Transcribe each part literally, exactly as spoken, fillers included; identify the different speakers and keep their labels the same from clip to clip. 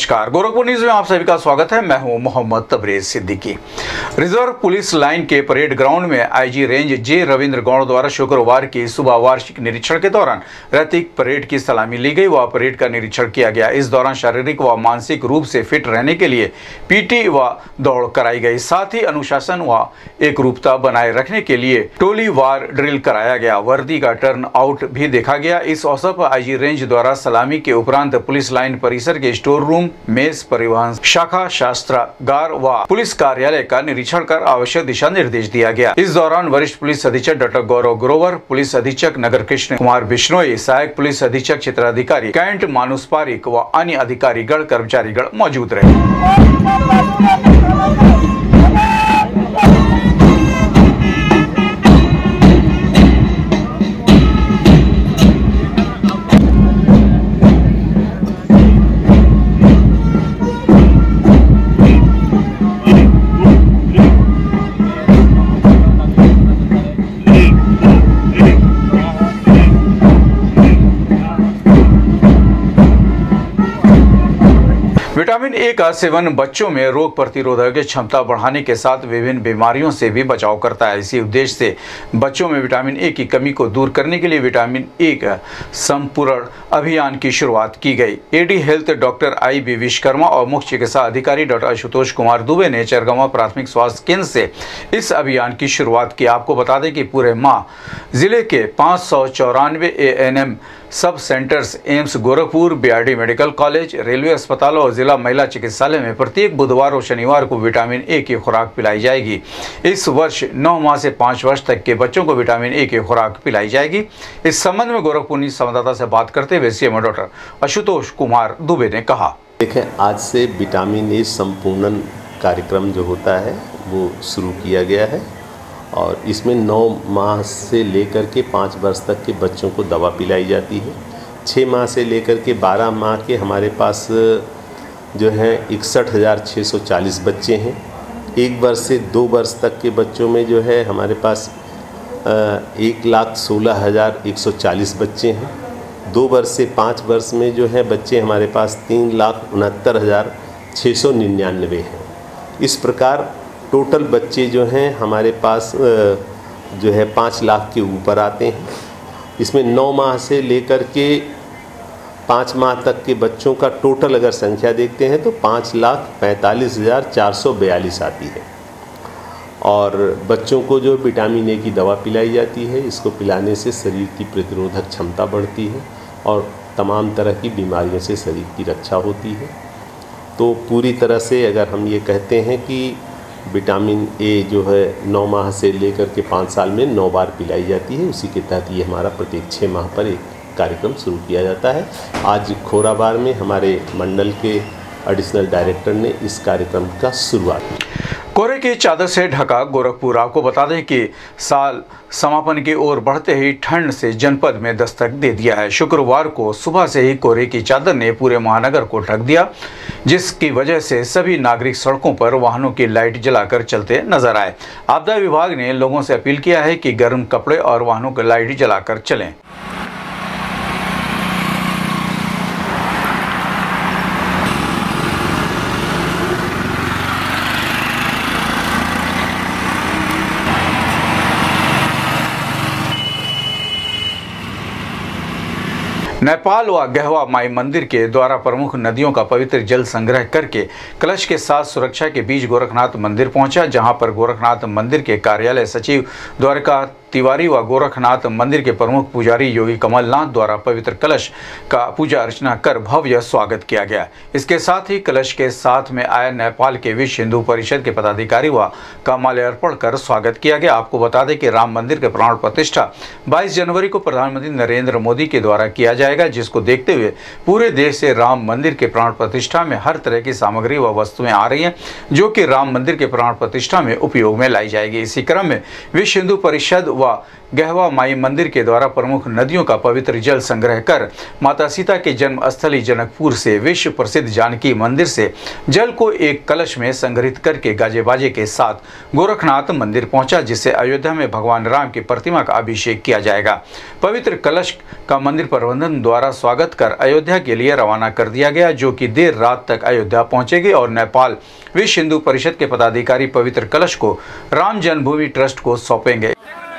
Speaker 1: नमस्कार, गोरखपुर न्यूज में आप सभी का स्वागत है। मैं हूं Mohammad Tabrez Siddiqui. Reserve police line के परेड ग्राउंड में IG range J Ravindra Gaur द्वारा शुक्रवार की सुबह वार्षिक निरीक्षण के दौरान रैतिक परेड की सलामी ली गई व परेड का निरीक्षण किया गया। इस दौरान शारीरिक व मानसिक रूप से फिट रहने के लिए पीटी व दौड़ कराई गई। साथ ही अनुशासन व एकरूपता बनाए रखने के लिए टोली वार ड्रिल कराया गया। वर्दी का टर्न आउट भी देखा गया। इस अवसर पर आईजी रेंज द्वारा सलामी के उपरांत पुलिस लाइन परिसर के स्टोर रूम, मेस, परिवहन शाखा, शास्त्रागार व पुलिस कार्यालय का निरीक्षण कर आवश्यक दिशा निर्देश दिया गया। इस दौरान वरिष्ठ पुलिस अधीक्षक डॉक्टर गौरव ग्रोवर, पुलिस अधीक्षक नगर कृष्ण कुमार बिश्नोई, सहायक पुलिस अधीक्षक क्षेत्राधिकारी कैंट मानुस पारिक व अन्य अधिकारीगण कर्मचारीगण मौजूद रहे। विटामिन ए का सेवन बच्चों में रोग प्रतिरोधक क्षमता बढ़ाने के साथ विभिन्न बीमारियों से भी बचाव करता है। इसी उद्देश्य से बच्चों में विटामिन ए की कमी को दूर करने के लिए विटामिन ए का संपूर्ण अभियान की शुरुआत की गई। AD health doctor I B Vishwakarma और मुख्य चिकित्सा अधिकारी डॉक्टर आशुतोष कुमार दुबे ने चरगमा प्राथमिक स्वास्थ्य केंद्र से इस अभियान की शुरुआत की। आपको बता दें कि पूरे माह जिले के पाँच सौ चौरानवे A N M sub centres, AIIMS Gorakhpur, B R D medical college, railway अस्पताल और जिला महिला चिकित्सालय में प्रत्येक बुधवार और शनिवार को विटामिन ए की खुराक पिलाई जाएगी। इस वर्ष नौ माह से पाँच वर्ष तक के बच्चों को विटामिन ए की खुराक पिलाई जाएगी। इस संबंध में गोरखपुर न्यूज संवाददाता से बात करते हुए सीएमओ डॉक्टर आशुतोष कुमार दुबे ने कहा,
Speaker 2: देखें, आज से विटामिन ए संपूर्णन कार्यक्रम जो होता है वो शुरू किया गया है और इसमें नौ माह से लेकर के पाँच वर्ष तक के बच्चों को दवा पिलाई जाती है। छः माह से लेकर के बारह माह के हमारे पास जो है इकसठ हज़ार छः सौ चालीस बच्चे हैं। एक वर्ष से दो वर्ष तक के बच्चों में जो है हमारे पास एक लाख सोलह हज़ार एक सौ चालीस बच्चे हैं। दो वर्ष से पाँच वर्ष में जो है बच्चे हमारे पास तीन लाख उनहत्तर हज़ार छः सौ निन्यानवे हैं। इस प्रकार टोटल बच्चे जो हैं हमारे पास जो है पाँच लाख के ऊपर आते हैं। इसमें नौ माह से लेकर के पाँच माह तक के बच्चों का टोटल अगर संख्या देखते हैं तो पाँच लाख पैंतालीस हज़ार चार सौ बयालीस आती है। और बच्चों को जो विटामिन ए की दवा पिलाई जाती है, इसको पिलाने से शरीर की प्रतिरोधक क्षमता बढ़ती है और तमाम तरह की बीमारियों से शरीर की रक्षा होती है। तो पूरी तरह से अगर हम ये कहते हैं कि विटामिन ए जो है नौ माह से लेकर के पाँच साल में नौ बार पिलाई जाती है, उसी के तहत ये हमारा प्रत्येक छः माह पर एक कार्यक्रम शुरू किया जाता है। आज खोराबार में हमारे मंडल के एडिशनल डायरेक्टर ने इस कार्यक्रम का शुरुआत की।
Speaker 1: कोहरे की चादर से ढका गोरखपुर। आपको बता दें कि साल समापन की ओर बढ़ते ही ठंड से जनपद में दस्तक दे दिया है। शुक्रवार को सुबह से ही कोहरे की चादर ने पूरे महानगर को ढक दिया, जिसकी वजह से सभी नागरिक सड़कों पर वाहनों की लाइट जलाकर चलते नजर आए। आपदा विभाग ने लोगों से अपील किया है कि गर्म कपड़े और वाहनों की लाइट जलाकर चलें। नेपाल व गहवा माई मंदिर के द्वारा प्रमुख नदियों का पवित्र जल संग्रह करके कलश के साथ सुरक्षा के बीच गोरखनाथ मंदिर पहुंचा, जहां पर गोरखनाथ मंदिर के कार्यालय सचिव द्वारका तिवारी व गोरखनाथ मंदिर के प्रमुख पुजारी योगी कमलनाथ द्वारा पवित्र कलश का पूजा अर्चना कर भव्य स्वागत किया गया। इसके साथ ही कलश के साथ में आए नेपाल के विश्व हिंदू परिषद के पदाधिकारी व का माल्यार्पण कर स्वागत किया गया। आपको बता दें कि राम मंदिर के प्राण प्रतिष्ठा बाईस जनवरी को प्रधानमंत्री नरेंद्र मोदी के द्वारा किया जाएगा, जिसको देखते हुए पूरे देश से राम मंदिर के प्राण प्रतिष्ठा में हर तरह की सामग्री व वस्तुएं आ रही हैं, जो कि राम मंदिर के प्राण प्रतिष्ठा में उपयोग में लाई जाएगी। इसी क्रम में विश्व हिंदू परिषद व गहवा माई मंदिर के द्वारा प्रमुख नदियों का पवित्र जल संग्रह कर माता सीता के जन्म स्थली जनकपुर से विश्व प्रसिद्ध जानकी मंदिर से जल को एक कलश में संग्रहित करके गाजे बाजे के साथ गोरखनाथ मंदिर पहुंचा, जिससे अयोध्या में भगवान राम की प्रतिमा का अभिषेक किया जाएगा। पवित्र कलश का मंदिर प्रबंधन द्वारा स्वागत कर अयोध्या के लिए रवाना कर दिया गया, जो कि देर रात तक अयोध्या पहुंचेगी और नेपाल विश्व हिंदू परिषद के पदाधिकारी पवित्र कलश को राम जन्मभूमि ट्रस्ट को सौंपेंगे।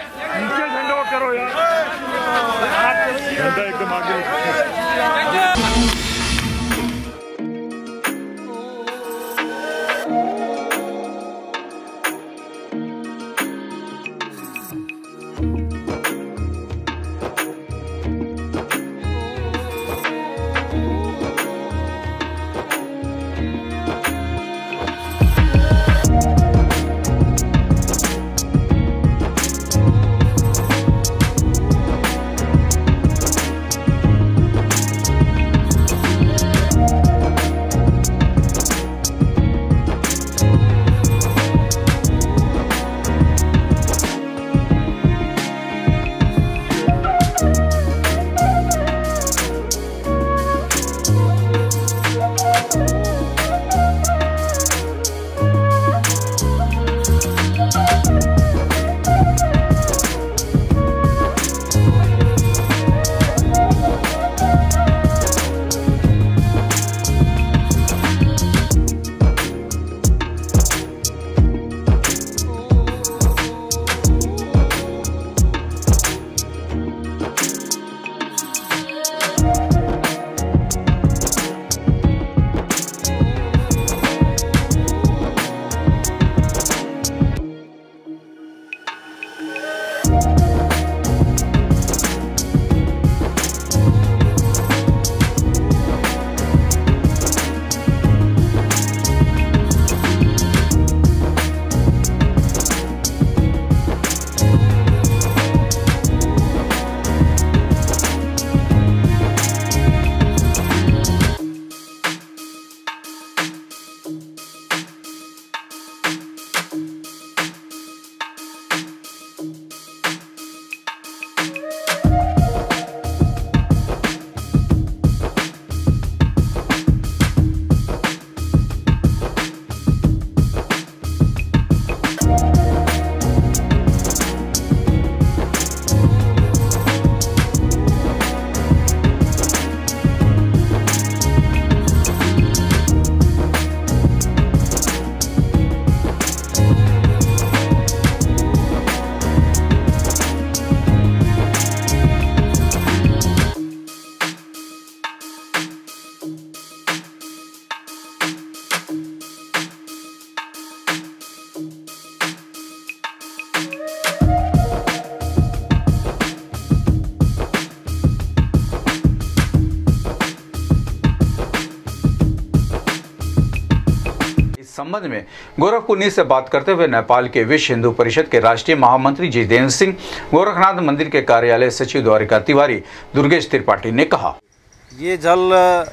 Speaker 1: संबंध में गोरखपुर न्यूज से बात करते हुए नेपाल के विश्व हिंदू परिषद के राष्ट्रीय महामंत्री जितेंद्र सिंह, गोरखनाथ मंदिर के कार्यालय सचिव द्वारिका तिवारी, दुर्गेश त्रिपाठी ने कहा,
Speaker 3: ये जल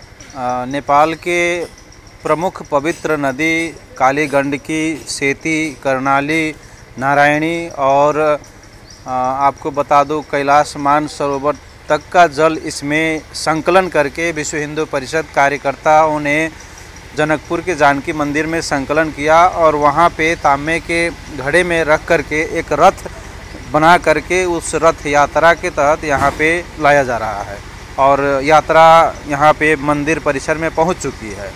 Speaker 3: नेपाल के प्रमुख पवित्र नदी काली गंडकी, सेती, कर्णाली, नारायणी और आपको बता दूं कैलाश मानसरोवर तक का जल इसमें संकलन करके विश्व हिंदू परिषद कार्यकर्ताओं ने जनकपुर के जानकी मंदिर में संकलन किया और वहाँ पे तांबे के घड़े में रख करके एक रथ बना करके उस रथ यात्रा के तहत यहाँ पे लाया जा रहा है और यात्रा यहाँ पे मंदिर परिसर में पहुँच चुकी है।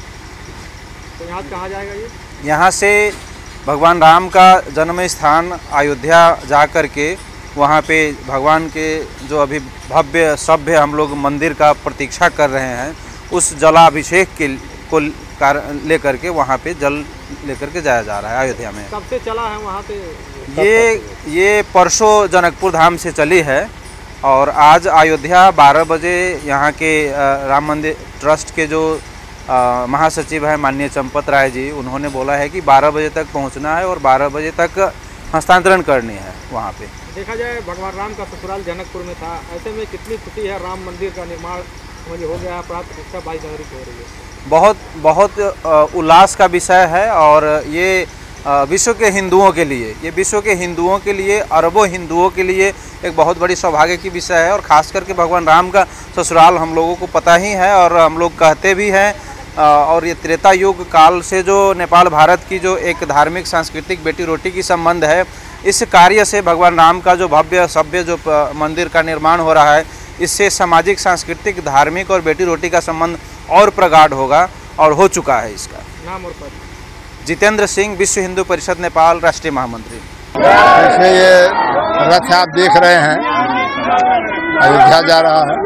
Speaker 4: तो यहाँ कहाँ जाएगा ये?
Speaker 3: यहाँ से भगवान राम का जन्म स्थान अयोध्या जा कर के वहाँ पे भगवान के जो अभी भव्य सभ्य हम लोग मंदिर का प्रतीक्षा कर रहे हैं, उस जलाभिषेक के को लेकर के वहाँ पे जल लेकर के जाया जा रहा है अयोध्या में।
Speaker 4: कब से चला है वहाँ पे?
Speaker 3: ये ये परसों जनकपुर धाम से चली है और आज अयोध्या बारह बजे यहाँ के राम मंदिर ट्रस्ट के जो महासचिव है माननीय चंपत राय जी, उन्होंने बोला है कि बारह बजे तक पहुँचना है और बारह बजे तक हस्तांतरण करनी है वहाँ पे।
Speaker 4: देखा जाए भगवान राम का ससुराल जनकपुर में था, ऐसे में कितनी खुशी है, राम मंदिर का निर्माण हो गया, प्राण प्रतिष्ठा बाईस जनवरी को हो रही है।
Speaker 3: बहुत बहुत उल्लास का विषय है और ये विश्व के हिंदुओं के लिए, ये विश्व के हिंदुओं के लिए, अरबों हिंदुओं के लिए एक बहुत बड़ी सौभाग्य की विषय है। और ख़ास करके भगवान राम का ससुराल हम लोगों को पता ही है और हम लोग कहते भी हैं। और ये त्रेता युग काल से जो नेपाल भारत की जो एक धार्मिक सांस्कृतिक बेटी रोटी की संबंध है, इस कार्य से भगवान राम का जो भव्य सभ्य जो मंदिर का निर्माण हो रहा है, इससे सामाजिक सांस्कृतिक धार्मिक और बेटी रोटी का संबंध और प्रगाढ़ होगा और हो चुका है। इसका
Speaker 4: नाम और पद?
Speaker 5: जितेंद्र सिंह, विश्व हिंदू परिषद नेपाल राष्ट्रीय महामंत्री।
Speaker 6: जैसे ये रथ आप देख रहे हैं, अयोध्या जा रहा है,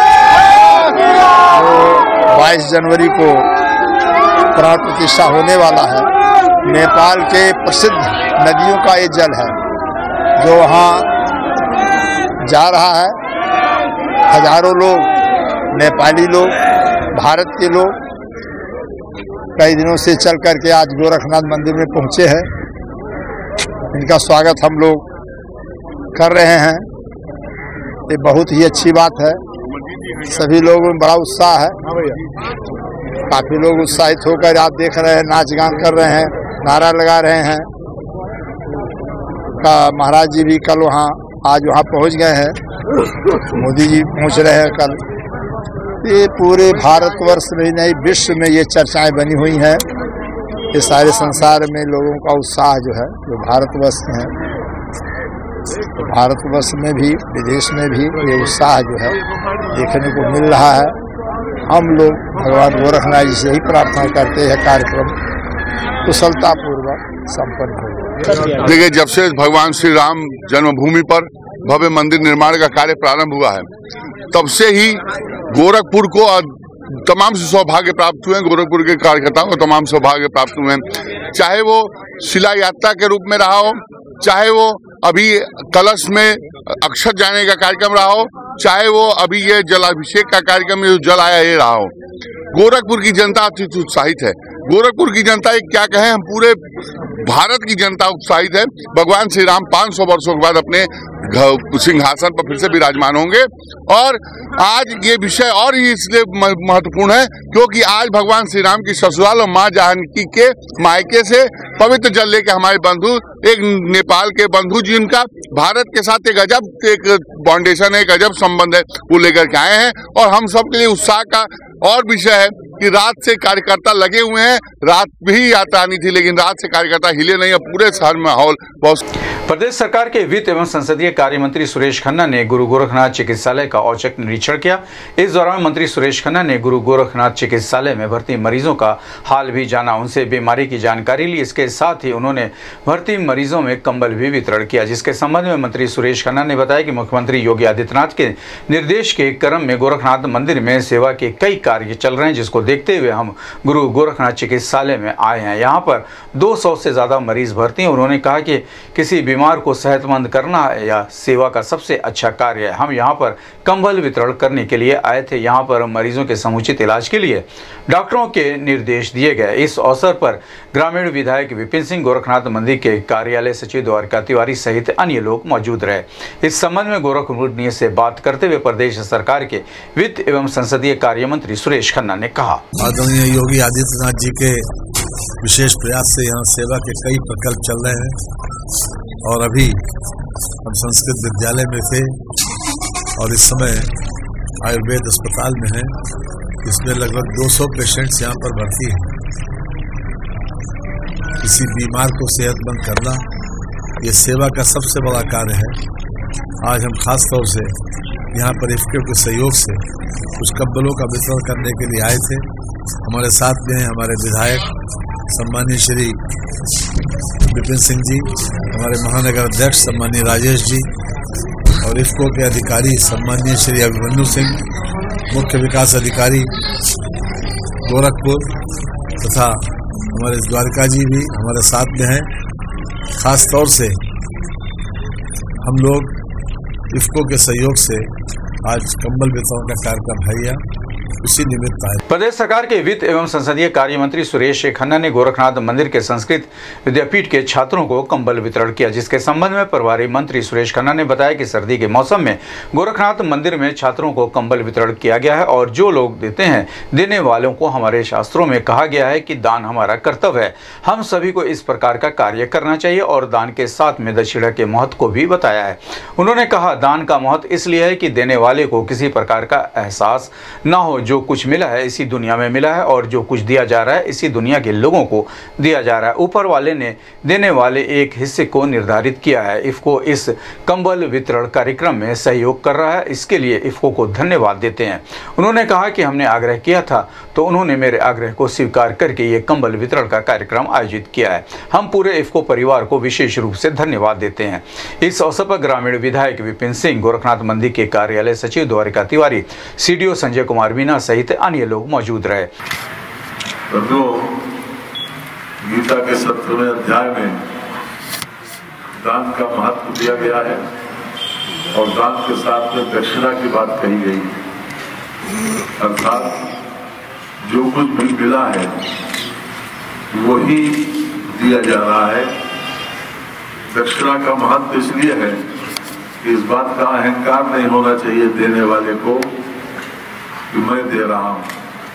Speaker 6: तो बाईस जनवरी को प्राण प्रतिष्ठा होने वाला है। नेपाल के प्रसिद्ध नदियों का ये जल है जो वहाँ जा रहा है। हजारों लोग, नेपाली लोग, भारत के लोग कई दिनों से चल करके आज गोरखनाथ मंदिर में पहुँचे हैं। इनका स्वागत हम लोग कर रहे हैं। ये बहुत ही अच्छी बात है। सभी लोगों में बड़ा उत्साह है। काफ़ी लोग उत्साहित होकर आप देख रहे हैं, नाच गान कर रहे हैं, नारा लगा रहे हैं। का महाराज जी भी कल वहाँ आज वहाँ पहुँच गए हैं, मोदी जी पहुँच रहे हैं कल। ये पूरे भारतवर्ष में नहीं, विश्व में ये चर्चाएं बनी हुई हैं। ये सारे संसार में लोगों का उत्साह जो है, जो भारतवर्ष में है, तो भारतवर्ष में भी विदेश में भी ये उत्साह जो है देखने को मिल रहा है। हम लोग भगवान गोरखनाथ जी से ही प्रार्थना करते हैं कार्यक्रम कुशलतापूर्वक संपन्न हो।
Speaker 7: देखिए, जब से भगवान श्री राम जन्मभूमि पर भव्य मंदिर निर्माण का कार्य प्रारंभ हुआ है, तब से ही गोरखपुर को तमाम से सौभाग्य प्राप्त हुए हैं। गोरखपुर के कार्यकर्ताओं को तमाम सौभाग्य प्राप्त हुए हैं, चाहे वो शिला यात्रा के रूप में रहा हो, चाहे वो अभी कलश में अक्षत जाने का कार्यक्रम रहा हो, चाहे वो अभी ये जलाभिषेक का कार्यक्रम जो जल आया ये रहा हो। गोरखपुर की जनता अत्यंत उत्साहित है। गोरखपुर की जनता एक क्या कहें, हम पूरे भारत की जनता उत्साहित है। भगवान श्री राम पाँच सौ वर्षों के बाद अपने सिंहासन पर फिर से विराजमान होंगे। और आज ये विषय और ही इसलिए महत्वपूर्ण है क्योंकि आज भगवान श्री राम की ससुराल और माँ जानकी के मायके से पवित्र जल लेके हमारे बंधु, एक नेपाल के बंधु जिनका भारत के साथ एक अजब एक फाउंडेशन है, एक अजब संबंध है, वो लेकर के आए हैं। और हम सब के लिए उत्साह का और विषय है कि रात से कार्यकर्ता लगे हुए हैं। रात भी यात्रा आनी थी लेकिन रात से कार्यकर्ता हिले नहीं, पूरे शहर में माहौल बहुत।
Speaker 1: प्रदेश सरकार के वित्त एवं संसदीय कार्य मंत्री सुरेश खन्ना ने गुरु गोरखनाथ चिकित्सालय का औचक निरीक्षण किया। इस दौरान मंत्री सुरेश खन्ना ने गुरु गोरखनाथ चिकित्सालय में भर्ती मरीजों का हाल भी जाना, उनसे बीमारी की जानकारी ली। इसके साथ ही उन्होंने भर्ती मरीजों में कंबल भी वितरण किया, जिसके संबंध में मंत्री सुरेश खन्ना ने बताया कि मुख्यमंत्री योगी आदित्यनाथ के निर्देश के क्रम में गोरखनाथ मंदिर में सेवा के कई कार्य चल रहे हैं, जिसको देखते हुए हम गुरु गोरखनाथ चिकित्सालय में आए हैं। यहाँ पर दो सौ से ज़्यादा मरीज भर्ती हैं। उन्होंने कहा कि किसी बीमार को सेहतमंद करना है या सेवा का सबसे अच्छा कार्य है। हम यहाँ पर कंबल वितरण करने के लिए आए थे। यहाँ पर मरीजों के समुचित इलाज के लिए डॉक्टरों के निर्देश दिए गए। इस अवसर पर ग्रामीण विधायक विपिन सिंह, गोरखनाथ मंदिर के कार्यालय सचिव द्वारका तिवारी सहित अन्य लोग मौजूद रहे। इस संबंध में गोरखपुर से बात करते हुए प्रदेश सरकार के वित्त एवं संसदीय कार्य मंत्री सुरेश खन्ना ने कहा,
Speaker 8: आदरणीय योगी आदित्यनाथ जी के विशेष प्रयास से यहाँ सेवा के कई प्रकल्प चल रहे हैं। और अभी हम संस्कृत विद्यालय में थे और इस समय आयुर्वेद अस्पताल में हैं। इसमें लगभग दो सौ पेशेंट्स यहाँ पर भर्ती हैं। किसी बीमार को सेहतमंद करना ये सेवा का सबसे बड़ा कार्य है। आज हम खास तौर से यहाँ पर इफ्को के सहयोग से कुछ कंबलों का वितरण करने के लिए आए थे। हमारे साथ में हमारे विधायक सम्मानीय श्री विपिन सिंह जी, हमारे महानगर अध्यक्ष सम्मानीय राजेश जी और इफ्को के अधिकारी सम्मानीय श्री अभिमन्यु सिंह, मुख्य विकास अधिकारी गोरखपुर तथा हमारे द्वारका जी भी हमारे साथ में हैं। खास तौर से हम लोग इफ्को के सहयोग से आज कंबल वितरण का कार्यक्रम है। उसी निमित्त आए।
Speaker 1: प्रदेश सरकार के वित्त एवं संसदीय कार्य मंत्री सुरेश खन्ना ने गोरखनाथ मंदिर के संस्कृत विद्यापीठ के छात्रों को कंबल वितरण किया, जिसके संबंध में प्रभारी मंत्री सुरेश खन्ना ने बताया कि सर्दी के मौसम में गोरखनाथ मंदिर में छात्रों को कंबल वितरण किया गया है और जो लोग देते हैं देने वालों को हमारे शास्त्रों में कहा गया है कि दान हमारा कर्तव्य है। हम सभी को इस प्रकार का कार्य करना चाहिए और दान के साथ में दक्षिणा के महत्व को भी बताया है। उन्होंने कहा, दान का महत्व इसलिए है कि देने वाले को किसी प्रकार का एहसास ना हो। जो कुछ मिला है इसी दुनिया में मिला है और जो कुछ दिया जा रहा है इसी दुनिया के लोगों को दिया जा रहा है। ऊपर वाले ने देने वाले एक हिस्से को निर्धारित किया है। इफ्को इस कंबल वितरण कार्यक्रम में सहयोग कर रहा है, इसके लिए इफ्को को धन्यवाद देते हैं। उन्होंने कहा कि हमने आग्रह किया था तो उन्होंने मेरे आग्रह को स्वीकार करके ये कंबल वितरण का कार्यक्रम आयोजित किया है। हम पूरे इफ्को परिवार को विशेष रूप से धन्यवाद देते हैं। इस अवसर पर ग्रामीण विधायक विपिन सिंह, गोरखनाथ मंदिर के कार्यालय सचिव द्वारिका तिवारी, सीडीओ संजय कुमार मीना सहित अन्य लोग मौजूद रहे।
Speaker 9: गीता के सत्रहवें अध्याय में दान का महत्व दिया गया है और दान के साथ में दक्षिणा की बात कही गई, अर्थात जो कुछ भी मिला है वही दिया जा रहा है। दक्षिणा का महत्व इसलिए है कि इस बात का अहंकार नहीं होना चाहिए देने वाले को कि मैं दे रहा हूं।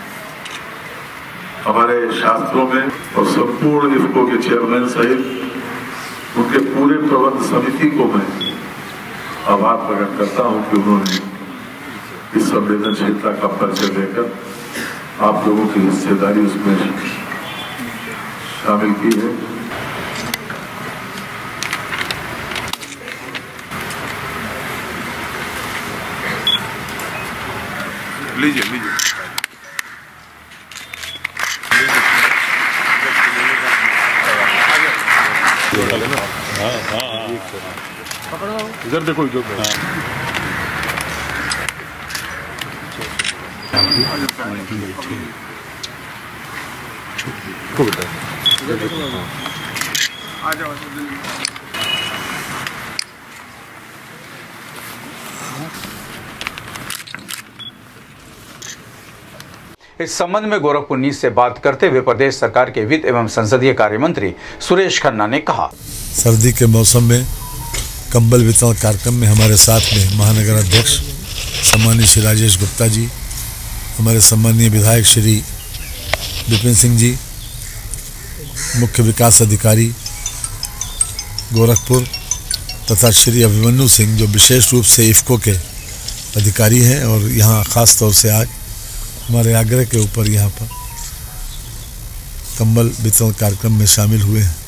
Speaker 9: हमारे शास्त्रों में और संपूर्ण इफ्को के चेयरमैन सहित उनके पूरे प्रबंध समिति को मैं आभार प्रकट करता हूं कि उन्होंने इस संवेदनशीलता का परिचय देकर आप लोगों की हिस्सेदारी उसमें शामिल की है।
Speaker 7: लीजिए लीजिए हाँ हाँ हाँ इधर देखो इधर आ जाओ।
Speaker 1: इस संबंध में गोरखपुर न्यूज से बात करते हुए प्रदेश सरकार के वित्त एवं संसदीय कार्य मंत्री सुरेश खन्ना ने कहा,
Speaker 8: सर्दी के मौसम में कंबल वितरण कार्यक्रम में हमारे साथ में महानगर अध्यक्ष सम्मानीय श्री राजेश गुप्ता जी, हमारे सम्मानीय विधायक श्री विपिन सिंह जी, मुख्य विकास अधिकारी गोरखपुर तथा श्री अभिमन्यु सिंह जो विशेष रूप से इफ्को के अधिकारी हैं और यहाँ ख़ास तौर से आज हमारे आग्रह के ऊपर यहाँ पर कंबल वितरण कार्यक्रम में शामिल हुए हैं।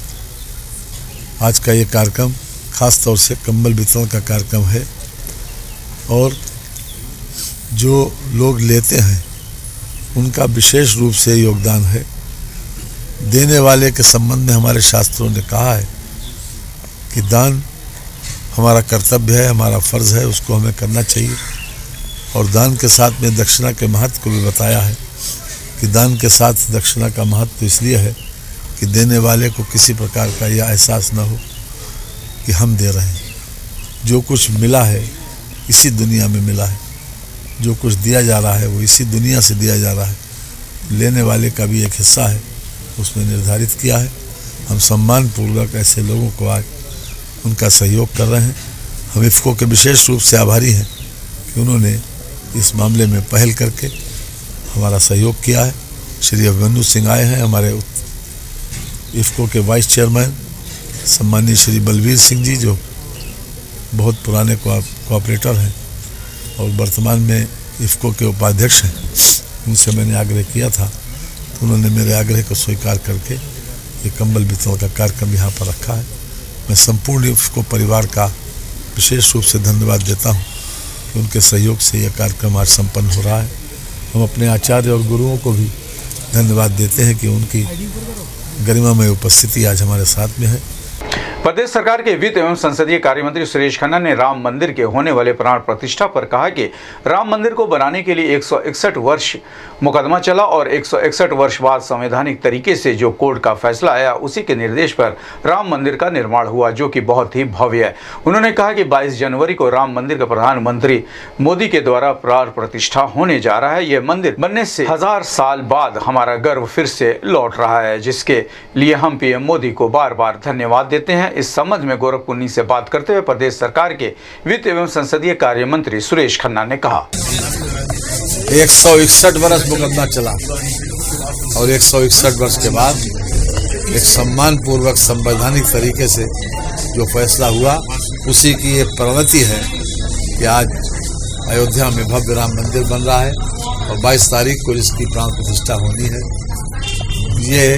Speaker 8: आज का ये कार्यक्रम खास तौर से कंबल वितरण का कार्यक्रम है और जो लोग लेते हैं उनका विशेष रूप से योगदान है। देने वाले के संबंध में हमारे शास्त्रों ने कहा है कि दान हमारा कर्तव्य है, हमारा फर्ज है, उसको हमें करना चाहिए और दान के साथ में दक्षिणा के महत्व को भी बताया है कि दान के साथ दक्षिणा का महत्व इसलिए है कि देने वाले को किसी प्रकार का यह एहसास न हो कि हम दे रहे हैं। जो कुछ मिला है इसी दुनिया में मिला है, जो कुछ दिया जा रहा है वो इसी दुनिया से दिया जा रहा है। लेने वाले का भी एक हिस्सा है, उसमें निर्धारित किया है। हम सम्मानपूर्वक ऐसे लोगों को आज उनका सहयोग कर रहे हैं। हम इफ्को के विशेष रूप से आभारी हैं कि उन्होंने इस मामले में पहल करके हमारा सहयोग किया है। श्री अभिमन्यु सिंह आए हैं, हमारे इफ्को के वाइस चेयरमैन सम्मानीय श्री बलवीर सिंह जी जो बहुत पुराने कोऑपरेटर हैं और वर्तमान में इफ्को के उपाध्यक्ष हैं। उनसे मैंने आग्रह किया था तो उन्होंने मेरे आग्रह को स्वीकार करके ये कंबल वितरण का कार्यक्रम यहाँ पर रखा है। मैं संपूर्ण इफ्को परिवार का विशेष रूप से धन्यवाद देता हूँ कि उनके सहयोग से यह कार्यक्रम आज संपन्न हो रहा है। हम अपने आचार्य और गुरुओं को भी धन्यवाद देते हैं कि उनकी गरिमामय उपस्थिति आज हमारे साथ में है।
Speaker 1: प्रदेश सरकार के वित्त एवं संसदीय कार्य मंत्री सुरेश खन्ना ने राम मंदिर के होने वाले प्राण प्रतिष्ठा पर कहा कि राम मंदिर को बनाने के लिए एक सौ इकसठ वर्ष मुकदमा चला और एक सौ इकसठ वर्ष बाद संवैधानिक तरीके से जो कोर्ट का फैसला आया उसी के निर्देश पर राम मंदिर का निर्माण हुआ, जो कि बहुत ही भव्य है। उन्होंने कहा कि बाईस जनवरी को राम मंदिर का प्रधानमंत्री मोदी के द्वारा प्राण प्रतिष्ठा होने जा रहा है। यह मंदिर बनने से हजार साल बाद हमारा गर्व फिर से लौट रहा है, जिसके लिए हम पीएम मोदी को बार बार धन्यवाद देते हैं। इस संबंध में गोरखपुर से बात करते हुए प्रदेश सरकार के वित्त एवं संसदीय कार्य मंत्री सुरेश खन्ना ने कहा,
Speaker 8: एक सौ इकसठ वर्ष मुकदमा चला और एक सौ इकसठ वर्ष के बाद एक सम्मान पूर्वक संवैधानिक तरीके से जो फैसला हुआ उसी की ये परिणति है कि आज अयोध्या में भव्य राम मंदिर बन रहा है और बाईस तारीख को इसकी प्राण प्रतिष्ठा होनी है। ये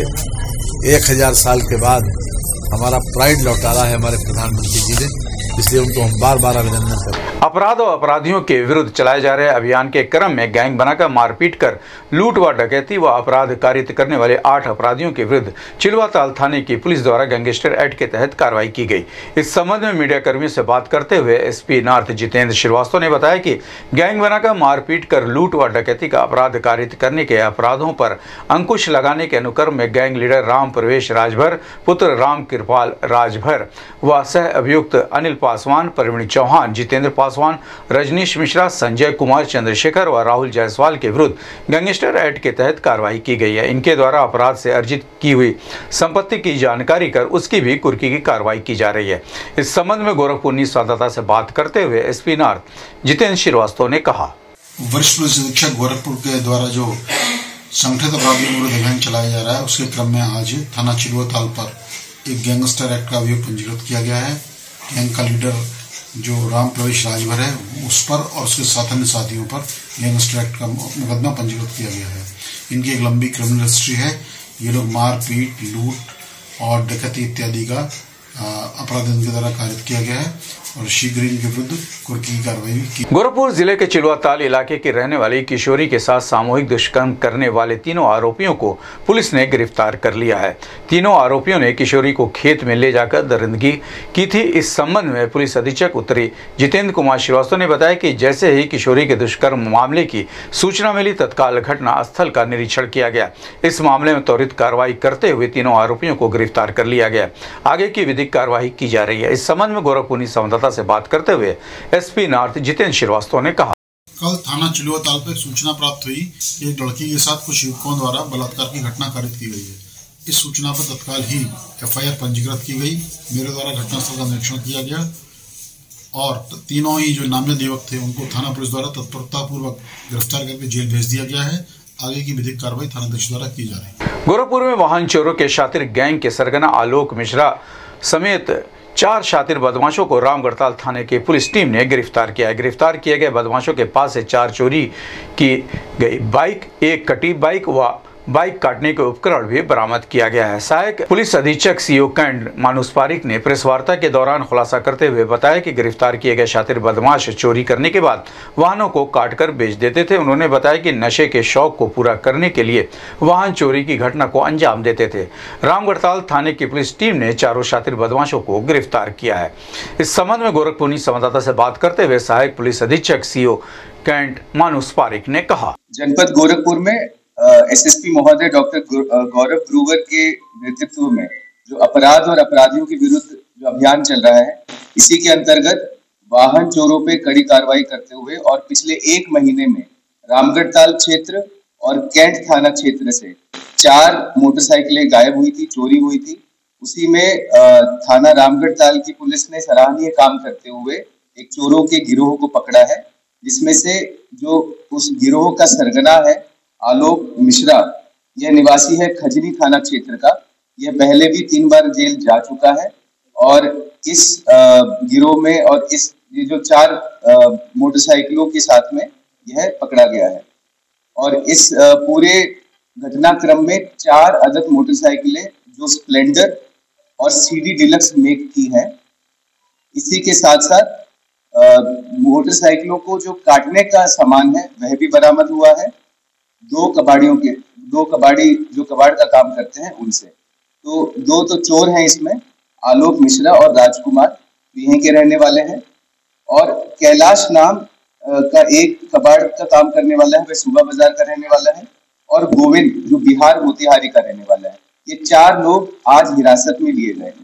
Speaker 8: एक हजार साल के बाद हमारा प्राइड लौटा रहा है हमारे प्रधानमंत्री जी ने, इसलिए उनको हम बार बार अभिनंदन करते हैं।
Speaker 1: अपराध और अपराधियों के विरुद्ध चलाए जा रहे अभियान के क्रम में गैंग बनाकर मारपीट कर लूट व डकैती व अपराध कारित करने वाले आठ अपराधियों के विरुद्ध चिलवाताल थाने की पुलिस द्वारा गैंगस्टर एक्ट के तहत कार्रवाई की गई। इस संबंध में मीडिया कर्मियों से बात करते हुए एसपी नॉर्थ जितेंद्र श्रीवास्तव ने बताया कि गैंग बनाकर मारपीट कर लूट व डकैती का अपराध कारित करने के अपराधों पर अंकुश लगाने के अनुक्रम में गैंग लीडर राम प्रवेश राजभर, पुत्र राम कृपाल राजभर व सह अभियुक्त अनिल पासवान, प्रवीण चौहान, जितेंद्र पासवान, रजनीश मिश्रा, संजय कुमार, चंद्रशेखर व राहुल जायसवाल के विरुद्ध गैंगस्टर एक्ट के तहत कार्रवाई की गई है। इनके द्वारा अपराध से अर्जित की हुई संपत्ति की जानकारी कर उसकी भी कुर्की की कार्रवाई की जा रही है। इस संबंध में गोरखपुर संवाददाता से बात करते हुए एसपी नॉर्थ जितेंद्र श्रीवास्तव ने कहा,
Speaker 10: वरिष्ठ पुलिस अधीक्षक गोरखपुर के द्वारा जो संगठित अपराधियों विरुद्ध अभियान चलाया जा रहा है उसके क्रम में आज थाना चिलवाताल पर एक गैंगस्टर एक्ट का अभियोग पंजीकृत किया गया है। गैंग का लीडर जो राम प्रवेश राजभर है उस पर और उसके साथ अन्य साथियों पर गैंगस्टर एक्ट का मुकदमा पंजीकृत किया गया है। इनकी एक लंबी क्रिमिनल हिस्ट्री है। ये लोग मारपीट, लूट और डकैती इत्यादि का अपराध इनके द्वारा कारित किया गया है और शीघ्र इनके विरुद्ध कुर्की की कार्रवाई की।
Speaker 1: गोरखपुर जिले के चिलवाताल इलाके की रहने वाली किशोरी के साथ सामूहिक दुष्कर्म करने वाले तीनों आरोपियों को पुलिस ने गिरफ्तार कर लिया है। तीनों आरोपियों ने किशोरी को खेत में ले जाकर दरिंदगी की थी। इस संबंध में पुलिस अधीक्षक उत्तरी जितेंद्र कुमार श्रीवास्तव ने बताया कि जैसे ही किशोरी के दुष्कर्म मामले की सूचना मिली तत्काल घटना स्थल का निरीक्षण किया गया। इस मामले में त्वरित कार्रवाई करते हुए तीनों आरोपियों को गिरफ्तार कर लिया गया। आगे की विधिक कार्रवाई की जा रही है। इस संबंध में गोरखपुर संवाददाता से बात करते हुए एसपी नॉर्थ जितेंद्र श्रीवास्तव ने कहा,
Speaker 10: कल थाना चिलवाताल पर सूचना प्राप्त हुई एक लड़की के साथ कुछ युवकों द्वारा बलात्कार की घटना कारित की गई है। इस सूचना पर तत्काल ही एफआईआर पंजीकृत की गई। मेरे द्वारा घटनास्थल का निरीक्षण किया गया और तीनों ही जो नामजद युवक थे उनको थाना पुलिस द्वारा तत्परता पूर्वक गिरफ्तार करके जेल भेज दिया गया है। आगे की विधिक कार्रवाई थानाध्यक्ष द्वारा की जा रही है।
Speaker 1: गोरखपुर में वाहन चोरों के शातिर गैंग के सरगना आलोक मिश्रा समेत चार शातिर बदमाशों को रामगढ़ताल थाने की पुलिस टीम ने गिरफ्तार किया है। गिरफ्तार किए गए बदमाशों के पास से चार चोरी की गई बाइक, एक कटी बाइक व बाइक काटने के उपकरण भी बरामद किया गया है। सहायक पुलिस अधीक्षक सीओ कैंट मानुष पारिक ने प्रेस वार्ता के दौरान खुलासा करते हुए बताया कि गिरफ्तार किए गए शातिर बदमाश चोरी करने के बाद वाहनों को काटकर बेच देते थे। उन्होंने बताया कि नशे के शौक को पूरा करने के लिए वाहन चोरी की घटना को अंजाम देते थे। रामगढ़ताल थाने की पुलिस टीम ने चारों शातिर बदमाशों को गिरफ्तार किया है। इस संबंध में गोरखपुर संवाददाता से बात करते हुए सहायक पुलिस अधीक्षक सीओ कैंट मानुष पारिक ने कहा,
Speaker 11: जनपद गोरखपुर में एसएसपी महोदय डॉक्टर गौरव ग्रूवर के नेतृत्व में जो अपराध और अपराधियों के विरुद्ध जो अभियान चल रहा है, इसी के अंतर्गत वाहन चोरों पे कड़ी कार्रवाई करते हुए और पिछले एक महीने में रामगढ़ताल क्षेत्र और कैंट थाना क्षेत्र से चार मोटरसाइकिलें गायब हुई थी, चोरी हुई थी। उसी में थाना रामगढ़ताल की पुलिस ने सराहनीय काम करते हुए एक चोरों के गिरोह को पकड़ा है, जिसमें से जो उस गिरोह का सरगना है आलोक मिश्रा, यह निवासी है खजनी थाना क्षेत्र का। यह पहले भी तीन बार जेल जा चुका है और इस गिरोह में और इस ये जो चार मोटरसाइकिलों के साथ में यह पकड़ा गया है। और इस पूरे घटनाक्रम में चार अदद मोटरसाइकिलें जो स्प्लेंडर और सीडी डिलक्स मेक की हैं। इसी के साथ साथ मोटरसाइकिलों को जो काटने का सामान है वह भी बरामद हुआ है, दो कबाड़ियों के दो कबाड़ी जो कबाड़ का काम करते हैं उनसे। तो दो तो चोर हैं इसमें आलोक मिश्रा और राजकुमार, यहीं के रहने वाले हैं। और कैलाश नाम का एक कबाड़ का काम करने वाला है, वह सूबा बाजार का रहने वाला है। और गोविंद जो बिहार मोतिहारी का रहने वाला है। ये चार लोग आज हिरासत में लिए गए हैं।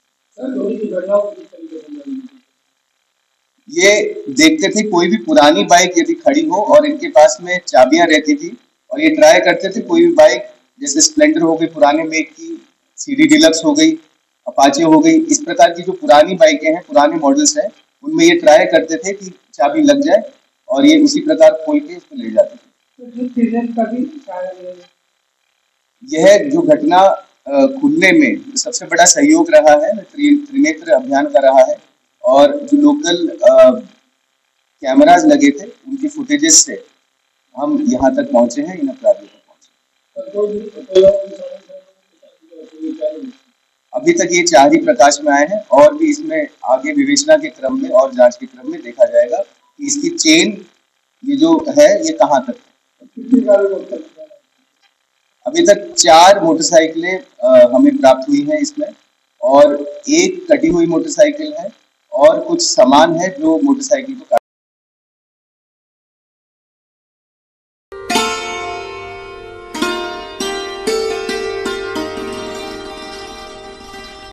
Speaker 11: ये देखते थे कोई भी पुरानी बाइक यदि खड़ी हो और इनके पास में चाबियां रहती थी और ये ट्राई करते थे कोई भी बाइक, जैसे स्प्लेंडर हो गई पुराने मेक की, सीडी डिलक्स हो गई, अपाचे हो गई, इस प्रकार की जो पुरानी बाइकें हैं, पुराने मॉडल्स हैं, उनमें ये ट्राई करते थे कि चाबी लग जाए और ये उसी प्रकार खोल के इसको ले जाते थे। यह जो घटना खुलने में सबसे बड़ा सहयोग रहा है त्रिनेत्र अभियान का रहा है। और जो लोकल कैमराज लगे थे उनकी फुटेजेस से हम यहाँ तक पहुंचे हैं, इन अपराधियों तक पहुंचे। अभी तक ये चार ही प्रकाश में आए हैं और भी इसमें आगे विवेचना के क्रम में और जांच के क्रम में देखा जाएगा कि इसकी चेन ये जो है ये कहाँ तक है। अभी तक चार मोटरसाइकिलें हमें प्राप्त हुई हैं इसमें, और एक कटी हुई मोटरसाइकिल है और कुछ सामान है जो मोटरसाइकिल को